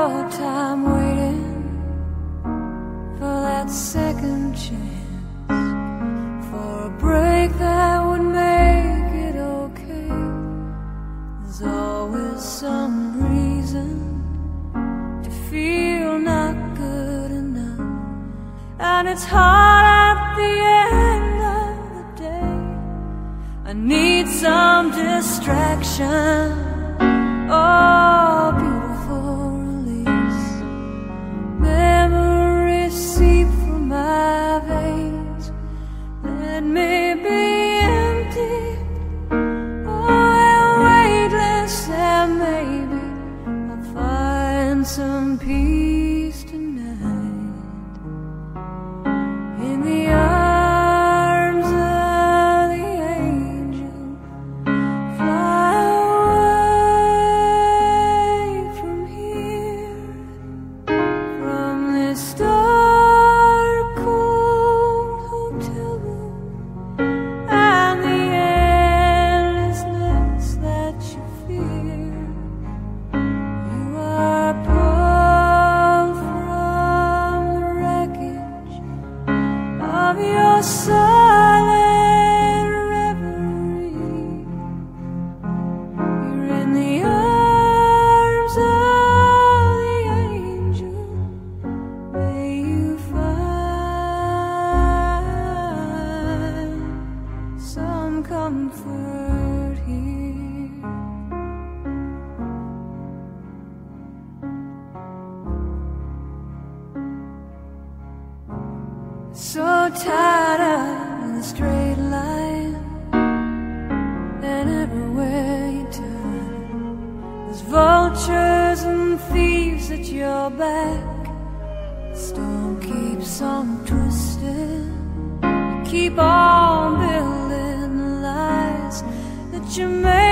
your time waiting for that second chance, for a break that would make it okay. There's always some reason to feel not good enough, and it's hard at the end of the day. I need some distraction, oh, beautiful release. Memories seep from my veins. Let me be empty, oh, and weightless, and maybe I'll find some peace tonight in the arms of the angel. Fly away from here, from this dark, cold hotel room, and the endlessness that you fear. You are pulled from the wreckage of your silent reverie. You're in the arms of the angel. May you find some comfort here. So tired of the straight line, and everywhere you turn, there's vultures and thieves at your back. The storm keeps on twisting. You keep on building the lies that you made.